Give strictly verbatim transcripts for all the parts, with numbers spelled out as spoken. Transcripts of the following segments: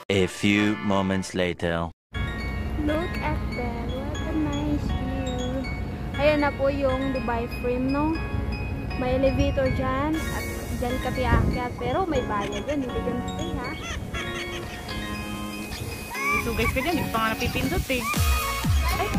A few moments later. Look at that. What a nice view. Ayan na po yung Dubai Frame, no? May elevator dyan. At dyan ka piakyat. Pero may bayad yan. Hindi dyan free, ha? So guys ka dyan. Hindi pa nga napipindot eh. Ay!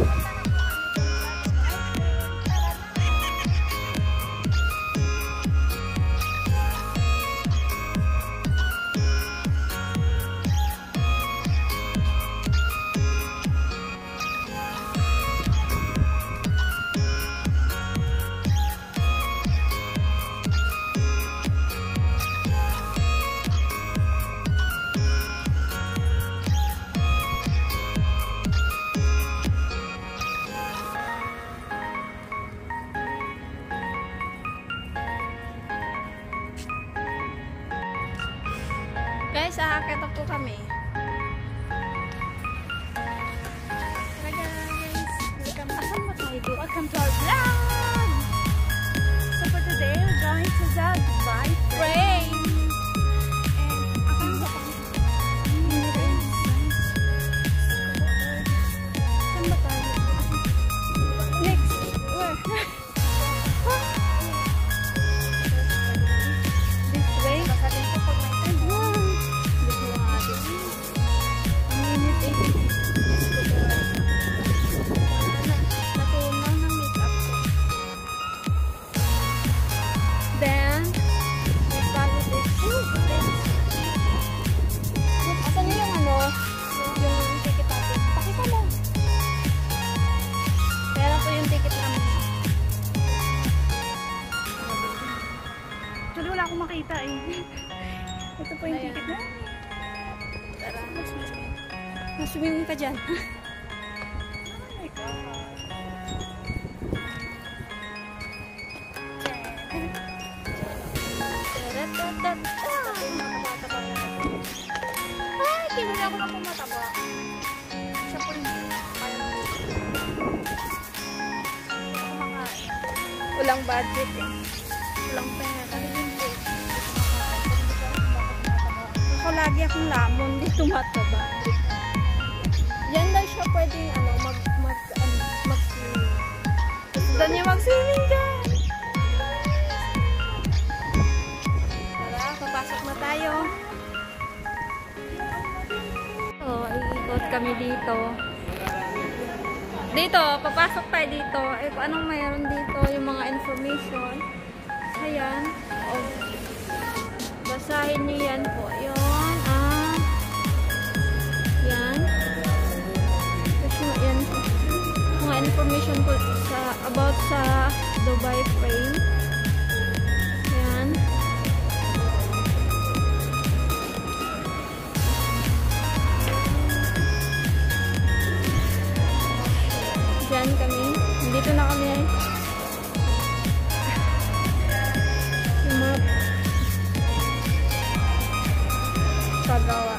Guys, aakit po kami. Tara guys, welcome. Asan ba tayo? Welcome to our vlog! So for today, we're going to the Dubai Frame. And asan ba tayo? Saan ba tayo? Next! Where? This way? Bakatin ko pag may time. Wow! Then, we follow this. Asan niyo yung ano? Yung ticket natin. Pakita mo. Pera po yung ticket namin. Actually, wala akong makita eh. Ito po yung ticket namin. Tara, maswing ka dyan. Oh my God. Ay, kinuli ako na pumataba. Siya po rin. Walang budget eh. Walang pera. Ako lagi akong lamon. Hindi tumataba. Yan daw siya pwede ano, mag, mag, ano, mag-swimming. Gusto niya mag-swimming dyan. Tara, papasok na tayo. Oh, iikot kami dito. Dito, papasok tayo dito. Eh, kung anong mayroon dito, yung mga information. Ayan. Oh. Basahin niyo yan po. Yun. Ah. Yan. Yan, mga information po sa, about sa Dubai Frame. Yan. Diyan kami. Dito na kami. Yung mga pagawa.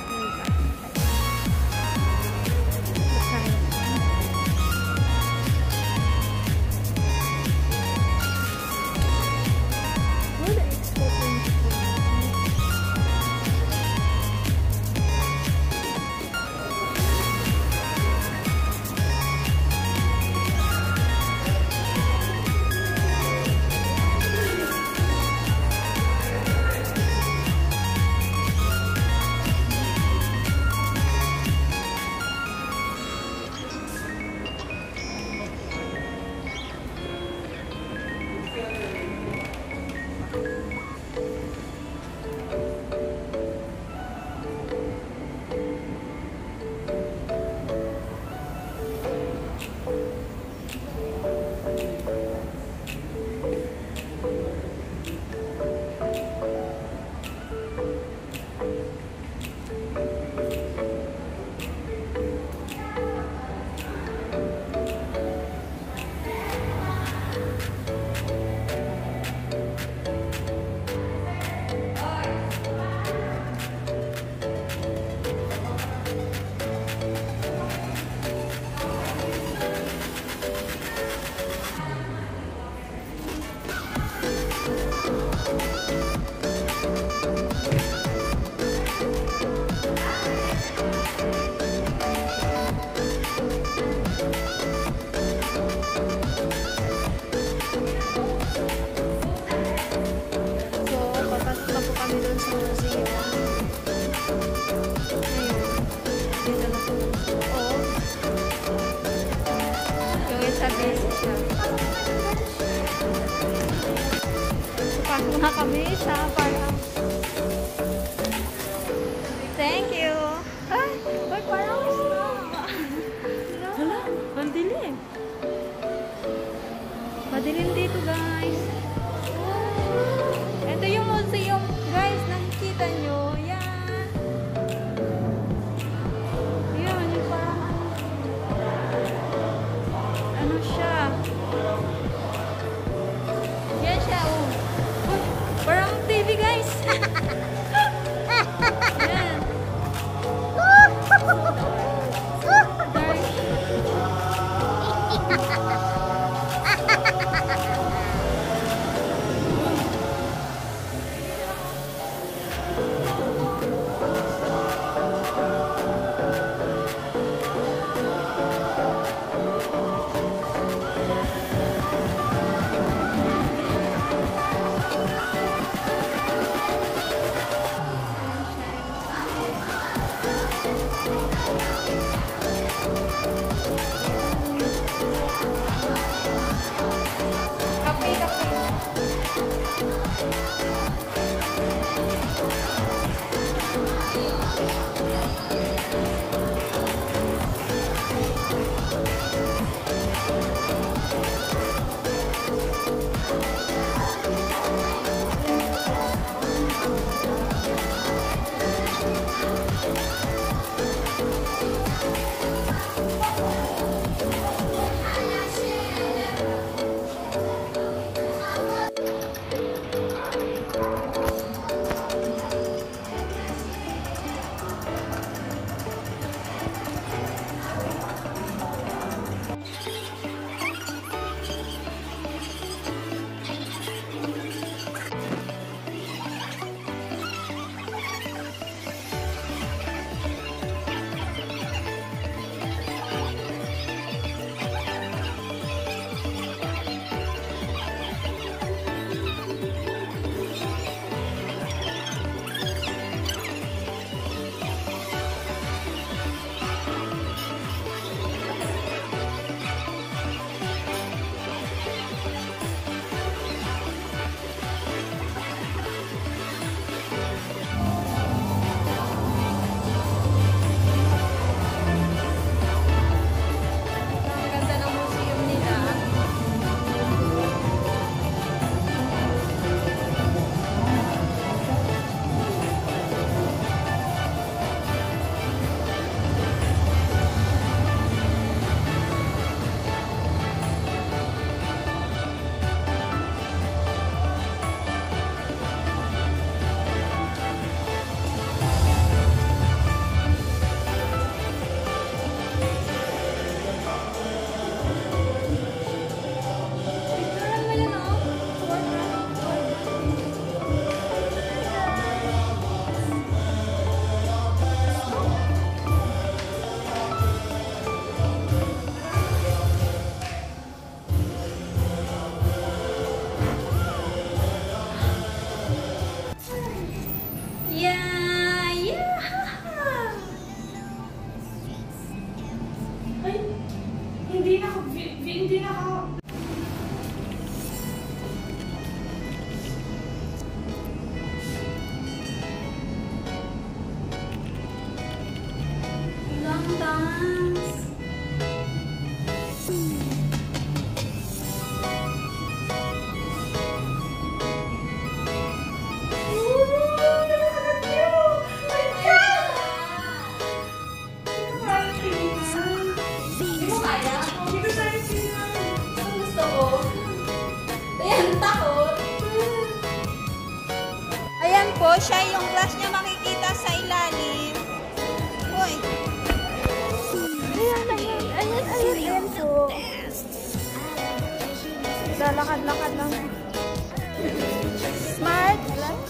Pasok na kami sa parang. Thank you. Ay, ay parang na. Hala, ang dilim. Madilim dito, guys. Ito yung museum, guys. Nakikita nyo. Yan. Yan, yung parang ano siya. Yan siya, oh. Uy, parang T V, guys. Yan. Kape, kape. Ang ganda ng museum nila. Picturean mo yun, oh. Yeah, yeah. Ay, hindi na ako, vi- vi- hindi na ako. Long dance. Ayan po, siya yung glass niya makikita sa ilalim. Uy. Ayan, ayan, ayan, ayan, ayan po. Lalakad-lakad lang. Smart glass.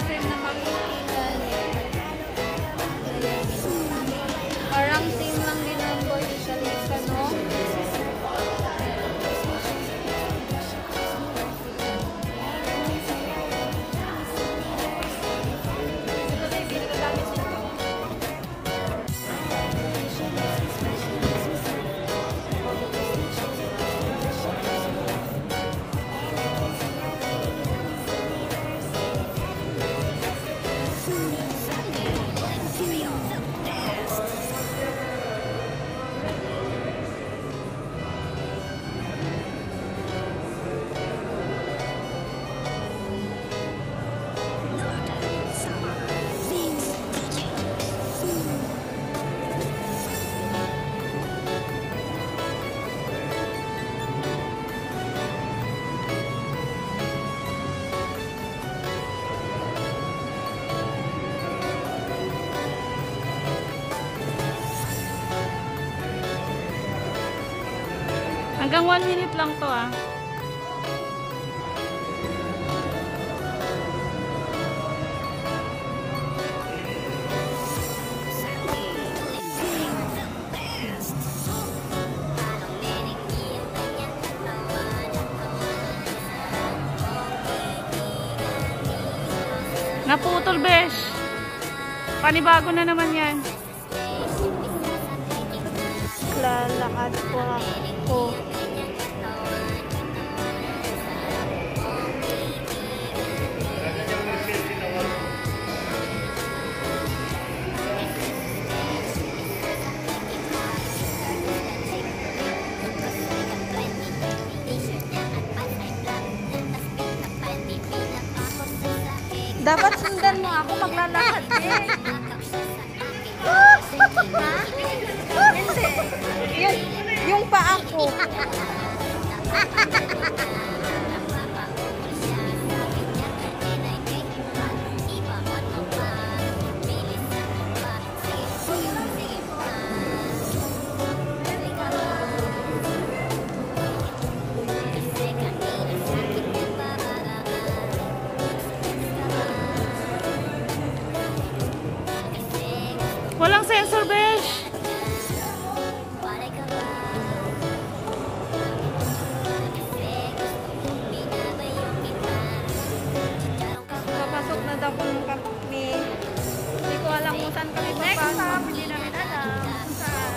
cream na makikita niyo. Parang same lang din ang boy sa lisa, no? Hanggang one minute lang to ah. Naputol, besh. Panibago na naman yan. Lalakad po ako. Dapat sundan mo ako, maglalakad din. Hindi. Yung, yung paa ko. Walang sensor, besh. Papasok na daw kung kami. Hindi ko alam kung saan kami papasok. Next time, hindi namin alam kung saan.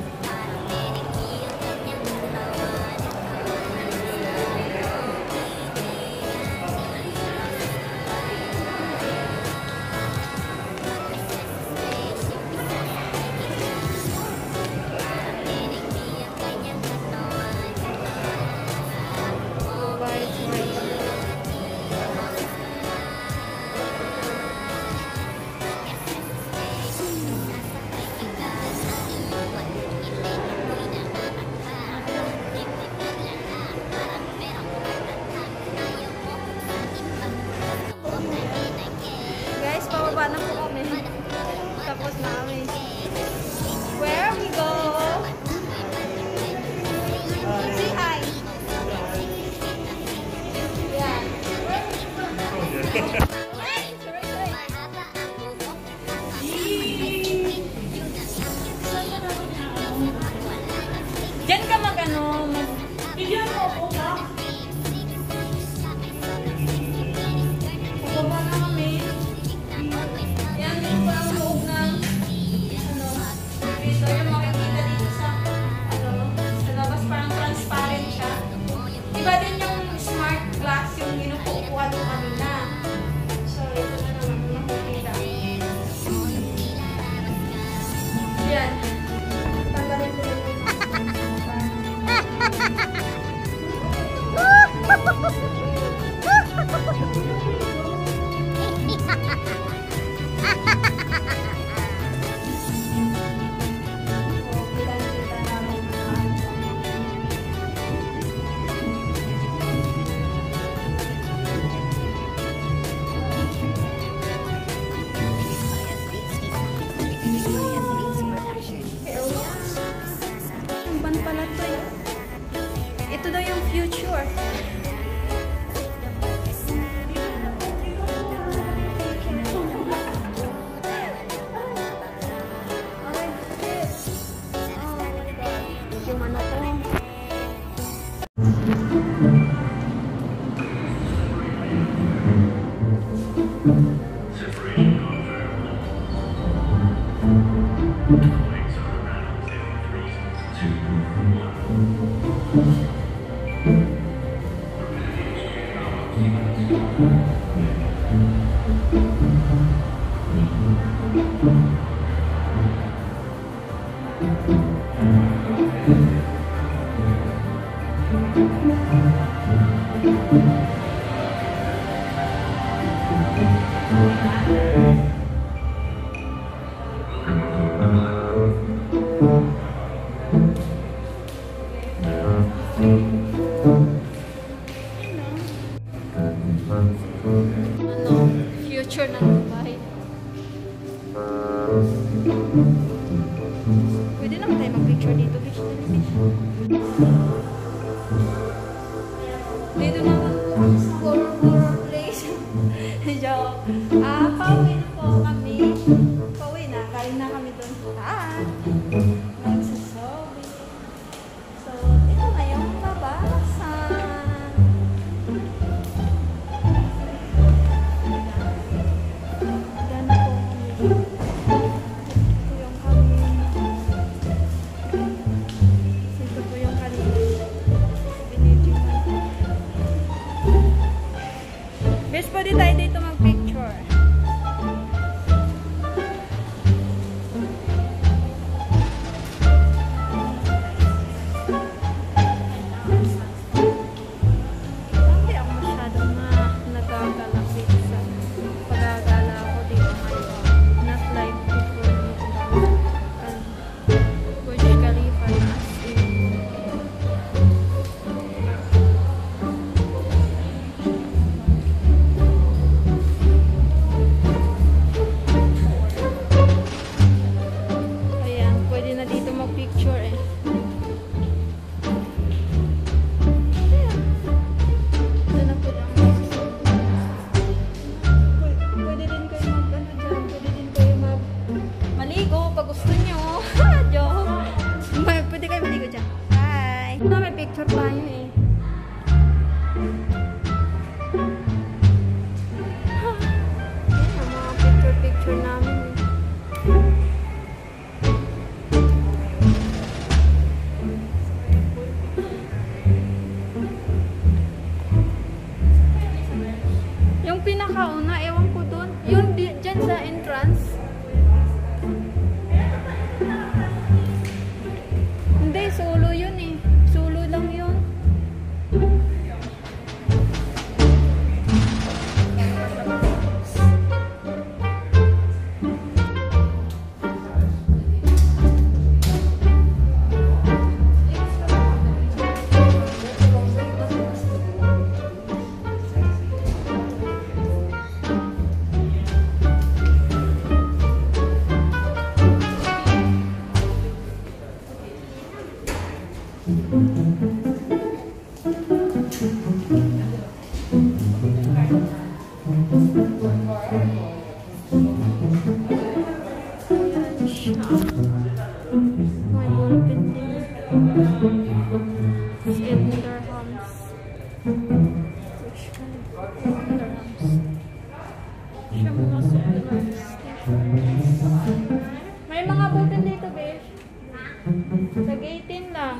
Guys, pababa na po kami. Tapos na kami. Where we go? Say hi. Yeah. Diyan ka mag ano, mag... Diyan mo po ka. Pababa na kami. Pwede naman tayo mag-picture dito, bitch. Dito naman, horror place. Joke. Ah, pauwi na po kami. Pauwi na. Kain na kami doon. Saan? Nagsasabi. So, ito na yung labasan. Ganda po kami. Ito yung kami. Ito po yung kanina. Binidyohan. Best pwede tayo dito mag-picture. Hindi ako masyadong na nagagalapit sa pagagala ko dito ngayon. Not like before na Burj Khalifa as in. Ayan, pwede na dito mag-picture eh. Ayan. Ito na po lang. Pwede, pwede din kayo mag, ano dyan, pwede din kayo mag maligo pag gusto nyo. Ha, joke. Ma- Pwede kayo maligo dyan. Bye. Na, may picture tayo eh. Ha. Ayan ang mga picture-picture namin eh. Yung pinakauna, ewan ko dun. Yun, di- dyan sa entrance. Hindi, solo yun eh. Solo lang yun. Ayan siya. May ballpen din. Seven dirhams. Which kind of seven dirhams? Siya mga seven dirhams. May mga ballpen dito, besh. Sa eighteen lang.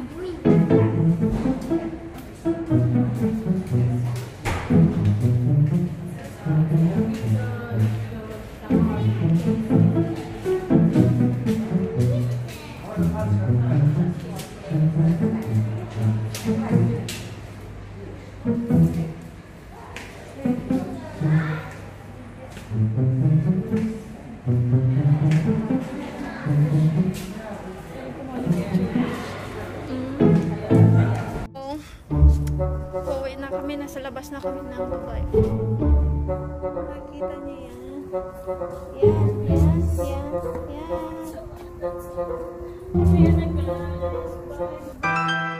Pauwi na kami, nasa labas na kami ng babae. Nakikita niyo yan? Yan, yan, yan, yan. Kasi yan ang